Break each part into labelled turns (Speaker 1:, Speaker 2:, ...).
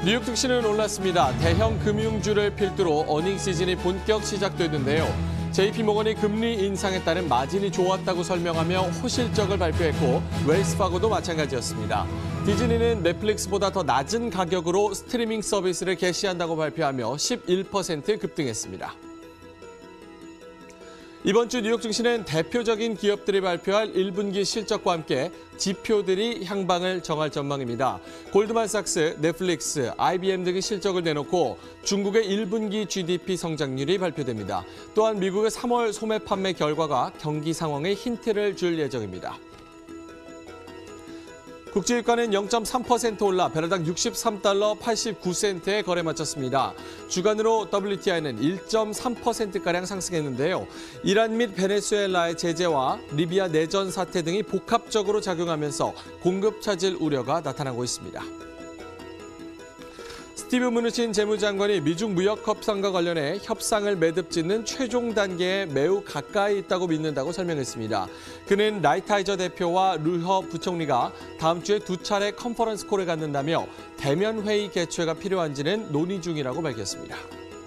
Speaker 1: 뉴욕 증시는 올랐습니다. 대형 금융주를 필두로 어닝 시즌이 본격 시작됐는데요. JP모건이 금리 인상에 따른 마진이 좋았다고 설명하며 호실적을 발표했고 웰스파고도 마찬가지였습니다. 디즈니는 넷플릭스보다 더 낮은 가격으로 스트리밍 서비스를 개시한다고 발표하며 11% 급등했습니다. 이번 주 뉴욕 증시는 대표적인 기업들이 발표할 1분기 실적과 함께 지표들이 향방을 정할 전망입니다. 골드만삭스, 넷플릭스, IBM 등이 실적을 내놓고 중국의 1분기 GDP 성장률이 발표됩니다. 또한 미국의 3월 소매 판매 결과가 경기 상황에 힌트를 줄 예정입니다. 국제유가는 0.3% 올라 배럴당 63달러 89센트에 거래 마쳤습니다. 주간으로 WTI는 1.3%가량 상승했는데요. 이란 및 베네수엘라의 제재와 리비아 내전 사태 등이 복합적으로 작용하면서 공급 차질 우려가 나타나고 있습니다. 스티브 무누친 재무장관이 미중 무역 협상과 관련해 협상을 매듭짓는 최종 단계에 매우 가까이 있다고 믿는다고 설명했습니다. 그는 라이트하이저 대표와 르허 부총리가 다음 주에 2차례 컨퍼런스 콜을 갖는다며 대면 회의 개최가 필요한지는 논의 중이라고 밝혔습니다.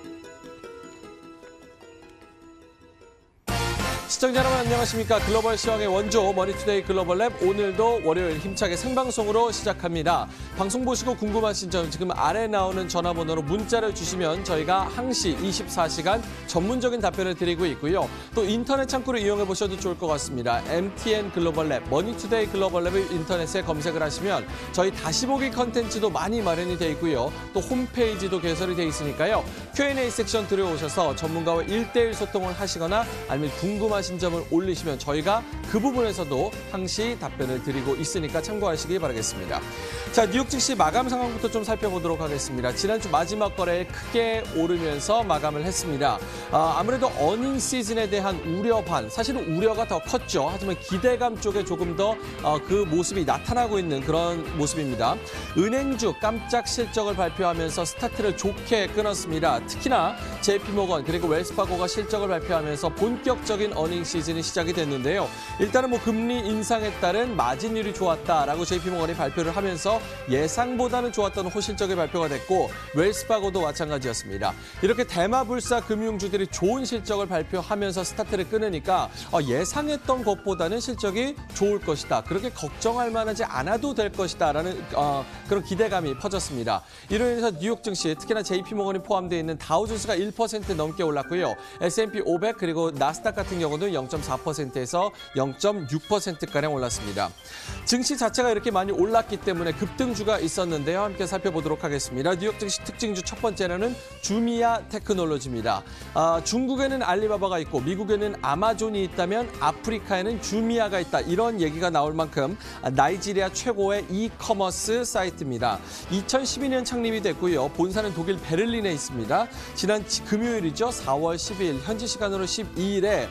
Speaker 1: 시청자 여러분 안녕하십니까. 글로벌 시황의 원조 머니투데이 글로벌랩 오늘도 월요일 힘차게 생방송으로 시작합니다. 방송 보시고 궁금하신 점 지금 아래 나오는 전화번호로 문자를 주시면 저희가 항시 24시간 전문적인 답변을 드리고 있고요. 또 인터넷 창구를 이용해 보셔도 좋을 것 같습니다. MTN 글로벌랩, 머니투데이 글로벌랩을 인터넷에 검색을 하시면 저희 다시 보기 컨텐츠도 많이 마련이 돼 있고요. 또 홈페이지도 개설이 돼 있으니까요. Q&A 섹션 들어오셔서 전문가와 1대1 소통을 하시거나 아니면 궁금하신 점을 올리시면 저희가 그 부분에서도 항시 답변을 드리고 있으니까 참고하시기 바라겠습니다. 자, 뉴욕 증시 마감 상황부터 좀 살펴보도록 하겠습니다. 지난주 마지막 거래에 크게 오르면서 마감을 했습니다. 아무래도 어닝 시즌에 대한 우려 반, 사실은 우려가 더 컸죠. 하지만 기대감 쪽에 조금 더 그 모습이 나타나고 있는 그런 모습입니다. 은행주 깜짝 실적을 발표하면서 스타트를 좋게 끊었습니다. 특히나 JP모건 그리고 웰스파고가 실적을 발표하면서 본격적인 어닝 시즌이 시작이 됐는데요. 일단은 금리 인상에 따른 마진율이 좋았다라고 JP모건이 발표를 하면서 예상보다는 좋았던 호실적인 발표가 됐고 웰스파고도 마찬가지였습니다. 이렇게 대마불사 금융주들이 좋은 실적을 발표하면서 스타트를 끊으니까 예상했던 것보다는 실적이 좋을 것이다. 그렇게 걱정할 만하지 않아도 될 것이다라는 그런 기대감이 퍼졌습니다. 이로 인해서 뉴욕 증시 특히나 JP모건이 포함되어 있는 다우존스가 1% 넘게 올랐고요. S&P 500 그리고 나스닥 같은 경우는 0.4%에서 0.6%가량 올랐습니다. 증시 자체가 이렇게 많이 올랐기 때문에 급등주가 있었는데요. 함께 살펴보도록 하겠습니다. 뉴욕 증시 특징주 첫 번째로는 주미야 테크놀로지입니다. 중국에는 알리바바가 있고 미국에는 아마존이 있다면 아프리카에는 주미야가 있다. 이런 얘기가 나올 만큼 나이지리아 최고의 이커머스 사이트입니다. 2012년 창립이 됐고요. 본사는 독일 베를린에 있습니다. 지난 금요일이죠. 4월 12일 현지 시간으로 12일에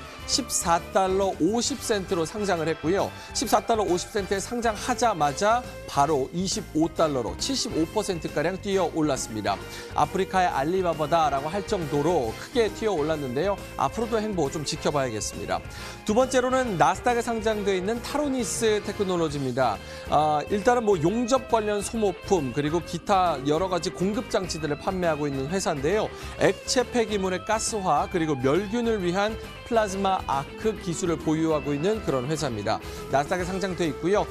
Speaker 1: 14달러 50센트로 상장을 했고요. 14달러 50센트에 상장하자마자 바로 25달러로 75%가량 뛰어 올랐습니다. 아프리카의 알리바바다라고 할 정도로 크게 뛰어 올랐는데요. 앞으로도 행보 좀 지켜봐야겠습니다. 두 번째로는 나스닥에 상장되어 있는 타로니스 테크놀로지입니다. 일단은 용접 관련 소모품 그리고 기타 여러 가지 공급 장치들을 판매하고 있는 회사인데요. 액체 폐기물의 가스화 그리고 멸균을 위한 플라즈마 아크 기술을 보유하고 있는 그런 회사입니다. 나스닥에 상장돼 있고요.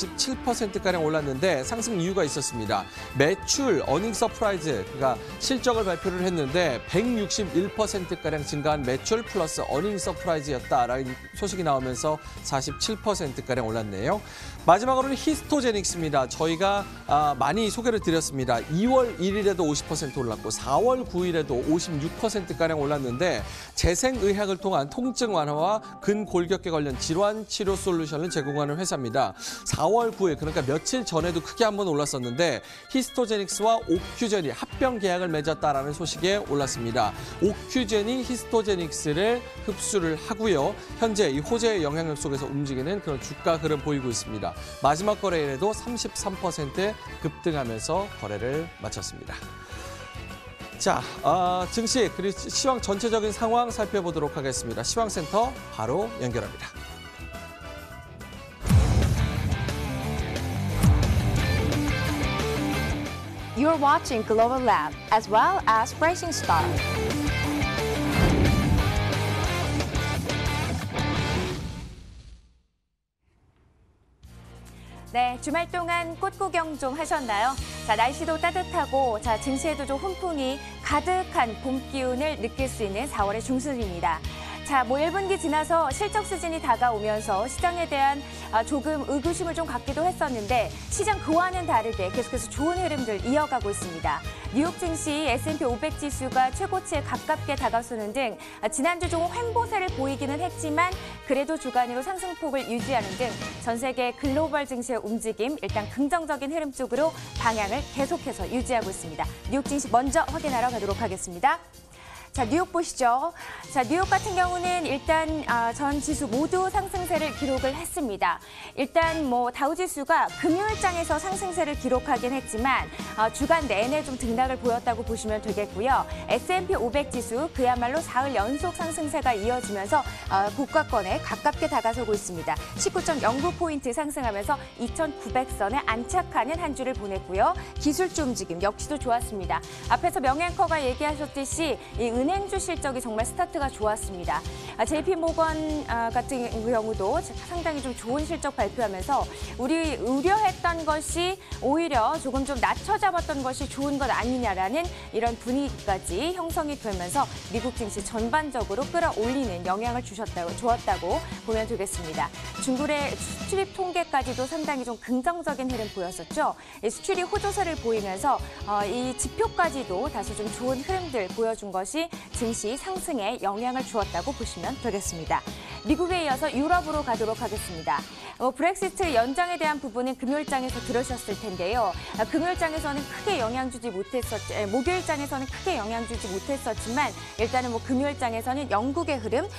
Speaker 1: 47%가량 올랐는데 상승 이유가 있었습니다. 매출, 어닝 서프라이즈, 그러니까 실적을 발표를 했는데 161%가량 증가한 매출 플러스 어닝 서프라이즈였다라는 소식이 나오면서 47%가량 올랐네요. 마지막으로는 히스토제닉스입니다. 저희가 많이 소개를 드렸습니다. 2월 1일에도 50% 올랐고 4월 9일에도 56%가량 올랐는데 재생의학을 통한 통증 완화와 근골격계 관련 질환 치료 솔루션을 제공하는 회사입니다. 4월 9일 그러니까 며칠 전에도 크게 한번 올랐었는데 히스토제닉스와 옥큐젠이 합병 계약을 맺었다라는 소식에 올랐습니다. 옥큐젠이 히스토제닉스를 흡수를 하고요. 현재 이 호재의 영향력 속에서 움직이는 그런 주가 흐름 보이고 있습니다. 마지막 거래일에도 33% 급등하면서 거래를 마쳤습니다. 자, 증시 그리고 시황 전체적인 상황 살펴보도록 하겠습니다. 시황센터 바로 연결합니다.
Speaker 2: You're watching Global Lab as well as Rising Star.
Speaker 3: 네, 주말 동안 꽃 구경 좀 하셨나요? 자, 날씨도 따뜻하고 자, 증시에도 좀 훈풍이 가득한 봄 기운을 느낄 수 있는 4월의 중순입니다. 자, 1분기 지나서 실적 시즌이 다가오면서 시장에 대한 조금 의구심을 좀 갖기도 했었는데 시장 그와는 다르게 계속해서 좋은 흐름들 이어가고 있습니다. 뉴욕 증시 S&P 500 지수가 최고치에 가깝게 다가서는 등 지난주 좀 횡보세를 보이기는 했지만 그래도 주간으로 상승폭을 유지하는 등 전 세계 글로벌 증시의 움직임 일단 긍정적인 흐름 쪽으로 방향을 계속해서 유지하고 있습니다. 뉴욕 증시 먼저 확인하러 가도록 하겠습니다. 자, 뉴욕 보시죠. 자, 뉴욕 같은 경우는 일단 전 지수 모두 상승세를 기록을 했습니다. 일단 뭐 다우지수가 금요일장에서 상승세를 기록하긴 했지만 주간 내내 좀 등락을 보였다고 보시면 되겠고요. S&P 500 지수 그야말로 사흘 연속 상승세가 이어지면서 고가권에 가깝게 다가서고 있습니다. 19.09포인트 상승하면서 2,900선에 안착하는 한 주를 보냈고요. 기술주 움직임 역시도 좋았습니다. 앞에서 명앵커가 얘기하셨듯이 이 은행주 실적이 정말 스타트가 좋았습니다. JP모건 같은 경우도 상당히 좀 좋은 실적 발표하면서 우리 우려했던 것이 오히려 조금 좀 낮춰 잡았던 것이 좋은 것 아니냐라는 이런 분위기까지 형성이 되면서 미국 증시 전반적으로 끌어올리는 영향을 주었다고 보면 되겠습니다. 중국의 수출입 통계까지도 상당히 좀 긍정적인 흐름 보였었죠. 수출이 호조세를 보이면서 이 지표까지도 다소 좀 좋은 흐름들 보여준 것이 증시 상승에 영향을 주었다고 보시면 되겠습니다. 미국에 이어서 유럽으로 가도록 하겠습니다. 브렉시트 연장에 대한 부분은 금요일장에서 들으셨을 텐데요. 금요일장에서는 크게 영향 주지 목요일장에서는 크게 영향 주지 못했었지만 일단은 금요일장에서는 영국의 흐름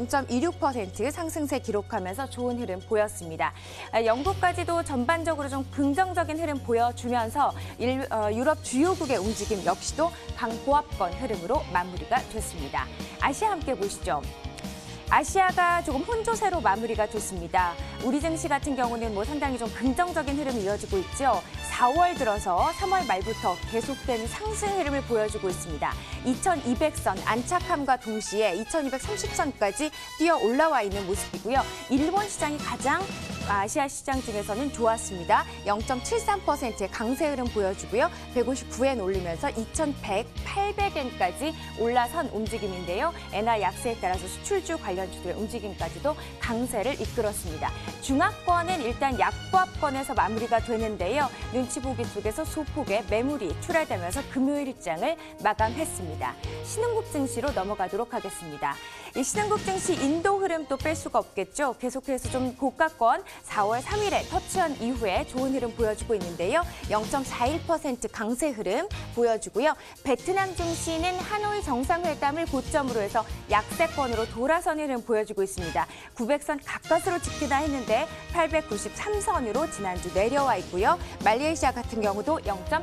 Speaker 3: 0.26% 상승세 기록하면서 좋은 흐름 보였습니다. 영국까지도 전반적으로 좀 긍정적인 흐름 보여주면서 유럽 주요국의 움직임 역시도 강보합권 흐름으로 마무리가 됐습니다. 아시아 함께 보시죠. 아시아가 조금 혼조세로 마무리가 됐습니다. 우리 증시 같은 경우는 상당히 좀 긍정적인 흐름이 이어지고 있죠. 4월 들어서 3월 말부터 계속된 상승 흐름을 보여주고 있습니다. 2200선 안착함과 동시에 2230선까지 뛰어 올라와 있는 모습이고요. 일본 시장이 가장 아시아 시장 중에서는 좋았습니다. 0.73%의 강세 흐름 보여주고요. 159엔 올리면서 2100, 800엔까지 올라선 움직임인데요. 엔화 약세에 따라서 수출주 관련주들의 움직임까지도 강세를 이끌었습니다. 중하권은 일단 약보합권에서 마무리가 되는데요. 눈치 보기 속에서 소폭의 매물이 출하되면서 금요일장을 마감했습니다. 신흥국 증시로 넘어가도록 하겠습니다. 이 신흥국 증시 인도 흐름 또 뺄 수가 없겠죠. 계속해서 좀 고가권 4월 3일에 터치한 이후에 좋은 흐름 보여주고 있는데요. 0.41% 강세 흐름 보여주고요. 베트남 증시는 하노이 정상회담을 고점으로 해서 약세권으로 돌아서는 흐름 보여주고 있습니다. 900선 가까스로 지키다 했는데 893선으로 지난주 내려와 있고요. 말레이시아 같은 경우도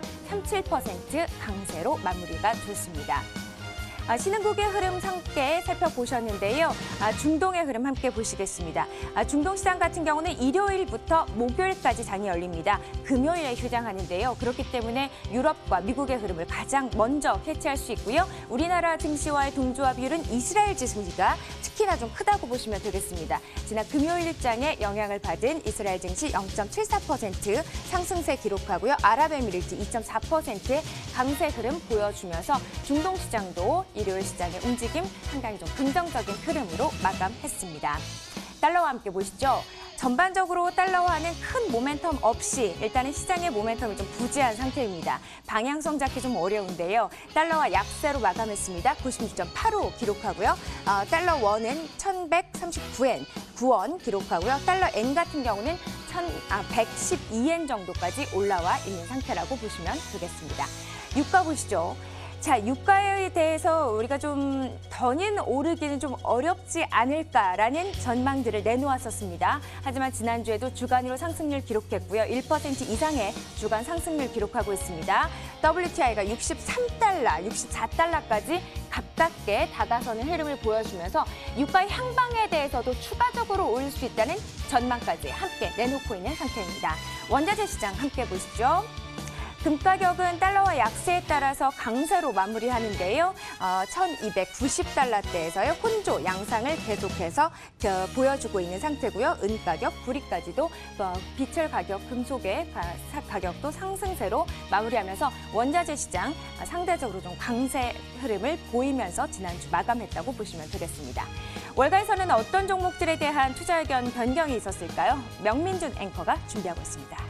Speaker 3: 0.37% 강세로 마무리가 됐습니다. 신흥국의 흐름 함께 살펴보셨는데요. 중동의 흐름 함께 보시겠습니다. 중동 시장 같은 경우는 일요일부터 목요일까지 장이 열립니다. 금요일에 휴장하는데요. 그렇기 때문에 유럽과 미국의 흐름을 가장 먼저 캐치할 수 있고요. 우리나라 증시와의 동조화 비율은 이스라엘 지수가 특히나 좀 크다고 보시면 되겠습니다. 지난 금요일 일장에 영향을 받은 이스라엘 증시 0.74% 상승세 기록하고요. 아랍에미리트 2.4%의 강세 흐름 보여주면서 중동 시장도 일요일 시장의 움직임 상당히 좀 긍정적인 흐름으로 마감했습니다. 달러와 함께 보시죠. 전반적으로 달러화는 큰 모멘텀 없이 일단은 시장의 모멘텀이 좀 부재한 상태입니다. 방향성 잡기 좀 어려운데요. 달러화 약세로 마감했습니다. 96.85 기록하고요. 달러 원은 1139엔 9원 기록하고요. 달러 엔 같은 경우는 112엔 정도까지 올라와 있는 상태라고 보시면 되겠습니다. 유가 보시죠. 자, 유가에 대해서 우리가 좀 더는 오르기는 좀 어렵지 않을까라는 전망들을 내놓았었습니다. 하지만 지난주에도 주간으로 상승률 기록했고요. 1% 이상의 주간 상승률 기록하고 있습니다. WTI가 63달러, 64달러까지 가깝게 다가서는 흐름을 보여주면서 유가 향방에 대해서도 추가적으로 오를 수 있다는 전망까지 함께 내놓고 있는 상태입니다. 원자재 시장 함께 보시죠. 금 가격은 달러와 약세에 따라서 강세로 마무리하는데요. 1290달러대에서요. 혼조 양상을 계속해서 보여주고 있는 상태고요. 은 가격, 불이까지도 비철 가격, 금속의 가격도 상승세로 마무리하면서 원자재 시장 상대적으로 좀 강세 흐름을 보이면서 지난주 마감했다고 보시면 되겠습니다. 월가에서는 어떤 종목들에 대한 투자 의견 변경이 있었을까요? 명민준 앵커가 준비하고 있습니다.